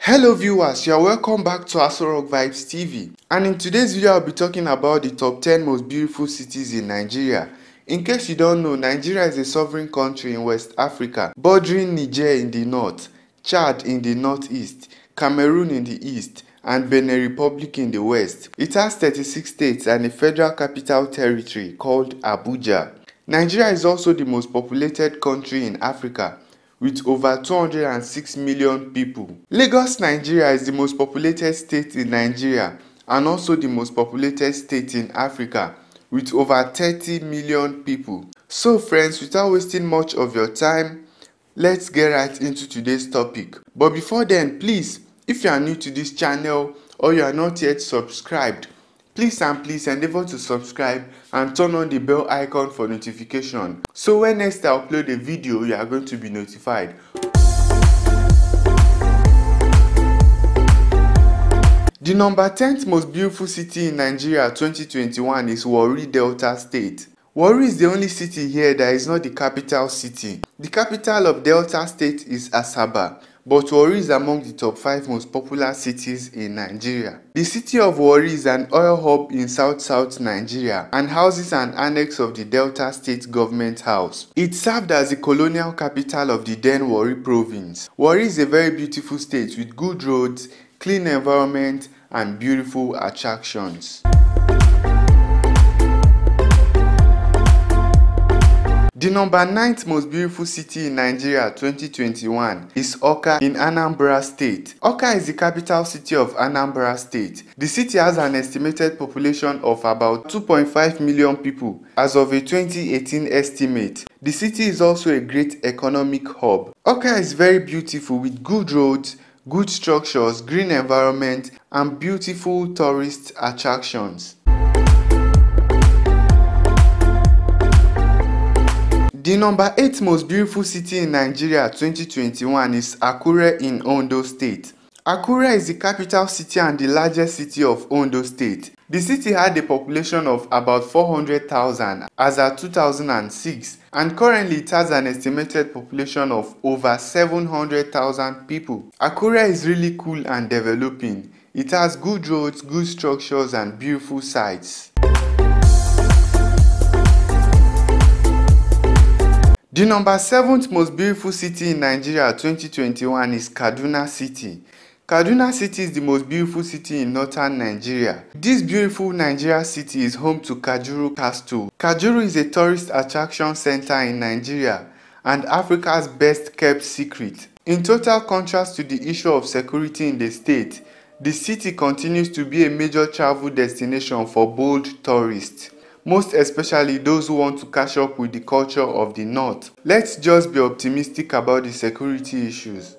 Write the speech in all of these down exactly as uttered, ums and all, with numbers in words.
Hello viewers, you are welcome back to Aso Rock Vibes T V, and in today's video I'll be talking about the top ten most beautiful cities in Nigeria. In case you don't know, Nigeria is a sovereign country in West Africa, bordering Niger in the north, Chad in the northeast, Cameroon in the east, and Benin Republic in the west. It has thirty-six states and a federal capital territory called Abuja. Nigeria is also the most populated country in Africa, with over two hundred six million people. Lagos, Nigeria is the most populated state in Nigeria and also the most populated state in Africa, with over thirty million people. So friends, without wasting much of your time, let's get right into today's topic. But before then, please, if you are new to this channel or you are not yet subscribed, please and please endeavor to subscribe and turn on the bell icon for notification, so when next I upload a video you are going to be notified. The number tenth most beautiful city in Nigeria twenty twenty-one is Warri Delta State. Warri is the only city here that is not the capital city. The capital of Delta State is Asaba, but Warri is among the top five most popular cities in Nigeria. The city of Warri is an oil hub in south-south Nigeria and houses an annex of the Delta State Government House. It served as the colonial capital of the then Warri province. Warri is a very beautiful state with good roads, clean environment, and beautiful attractions. The number ninth most beautiful city in Nigeria twenty twenty-one is Awka in Anambra State. Awka is the capital city of Anambra State. The city has an estimated population of about two point five million people as of a twenty eighteen estimate. The city is also a great economic hub. Awka is very beautiful with good roads, good structures, green environment, and beautiful tourist attractions. The number eight most beautiful city in Nigeria twenty twenty-one is Akure in Ondo State. Akure is the capital city and the largest city of Ondo State. The city had a population of about four hundred thousand as at two thousand six, and currently it has an estimated population of over seven hundred thousand people. Akure is really cool and developing. It has good roads, good structures, and beautiful sights. The number seventh most beautiful city in Nigeria twenty twenty-one is Kaduna City. Kaduna City is the most beautiful city in northern Nigeria. This beautiful Nigeria city is home to Kajuru Castle. Kajuru is a tourist attraction center in Nigeria and Africa's best kept secret. In total contrast to the issue of security in the state, the city continues to be a major travel destination for bold tourists, most especially those who want to catch up with the culture of the north. Let's just be optimistic about the security issues.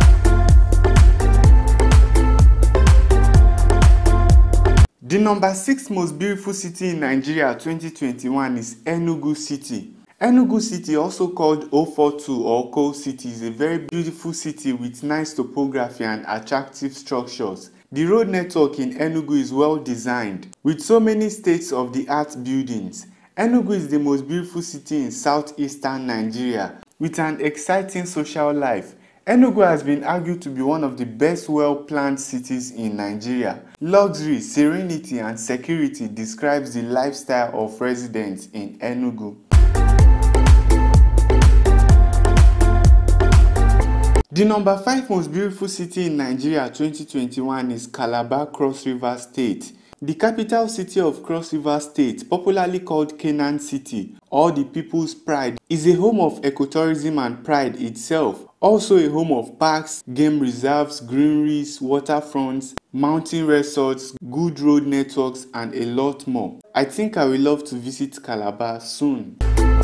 The number six most beautiful city in Nigeria twenty twenty-one is Enugu City. Enugu City, also called O forty-two or Coal City, is a very beautiful city with nice topography and attractive structures. The road network in Enugu is well designed, with so many state-of-the-art buildings. Enugu is the most beautiful city in southeastern Nigeria, with an exciting social life. Enugu has been argued to be one of the best well-planned cities in Nigeria. Luxury, serenity, and security describes the lifestyle of residents in Enugu. The number five most beautiful city in Nigeria twenty twenty-one is Calabar Cross River State. The capital city of Cross River State, popularly called Canaan City or the People's Pride, is a home of ecotourism and pride itself. Also a home of parks, game reserves, greeneries, waterfronts, mountain resorts, good road networks, and a lot more. I think I will love to visit Calabar soon.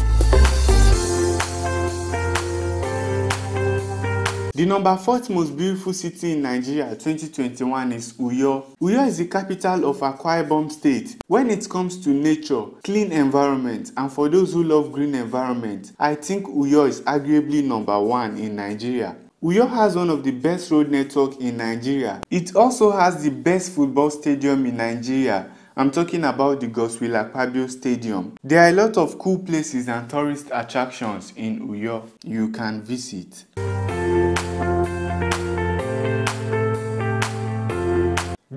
The number fourth most beautiful city in Nigeria twenty twenty-one is Uyo. Uyo is the capital of Akwa Ibom State. When it comes to nature, clean environment, and for those who love green environment, I think Uyo is arguably number one in Nigeria. Uyo has one of the best road networks in Nigeria. It also has the best football stadium in Nigeria. I'm talking about the Godswill Akpabio Stadium. There are a lot of cool places and tourist attractions in Uyo you can visit.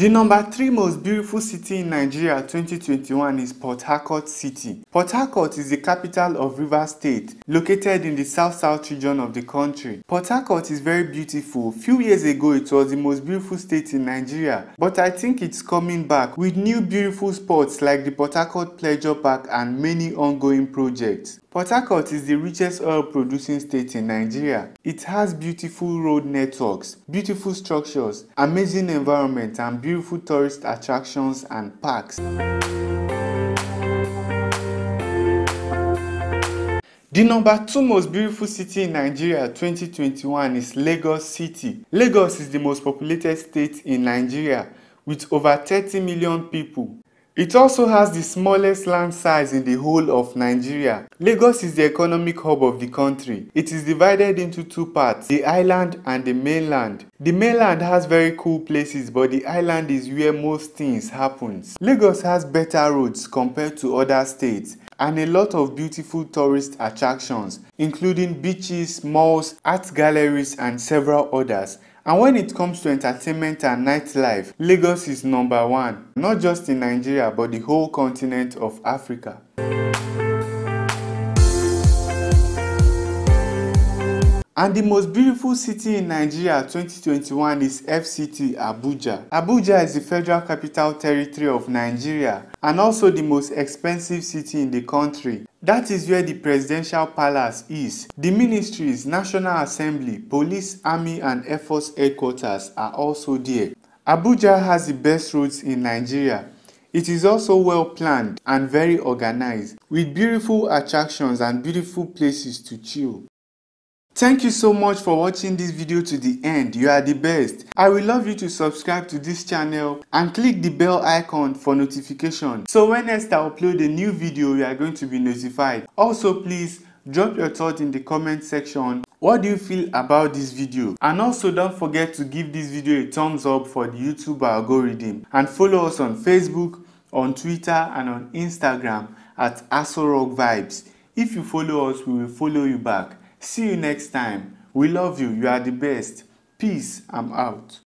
The number three most beautiful city in Nigeria twenty twenty-one is Port Harcourt City. Port Harcourt is the capital of Rivers State, located in the south-south region of the country. Port Harcourt is very beautiful. Few years ago, it was the most beautiful state in Nigeria, but I think it's coming back with new beautiful spots like the Port Harcourt Pleasure Park and many ongoing projects. Port Harcourt is the richest oil-producing state in Nigeria. It has beautiful road networks, beautiful structures, amazing environment, and beautiful tourist attractions and parks. The number two most beautiful city in Nigeria twenty twenty-one is Lagos City. Lagos is the most populated state in Nigeria with over thirty million people. It also has the smallest land size in the whole of Nigeria. Lagos is the economic hub of the country. It is divided into two parts, the island and the mainland. The mainland has very cool places, but the island is where most things happen. Lagos has better roads compared to other states and a lot of beautiful tourist attractions, including beaches, malls, art galleries, and several others. And when it comes to entertainment and nightlife, Lagos is number one, not just in Nigeria but the whole continent of Africa. And the most beautiful city in Nigeria twenty twenty-one is F C T Abuja. Abuja is the Federal Capital Territory of Nigeria and also the most expensive city in the country. That is where the presidential palace is. The ministries, National Assembly, Police, Army and Air Force headquarters are also there. Abuja has the best roads in Nigeria. It is also well planned and very organized, with beautiful attractions and beautiful places to chill. Thank you so much for watching this video to the end. You are the best. I would love you to subscribe to this channel and click the bell icon for notification. So when next I upload a new video, you are going to be notified. Also, please drop your thoughts in the comment section. What do you feel about this video? And also don't forget to give this video a thumbs up for the YouTube algorithm. And follow us on Facebook, on Twitter and on Instagram at Asorok Vibes. If you follow us, we will follow you back. See you next time. We love you. You are the best. Peace. I'm out.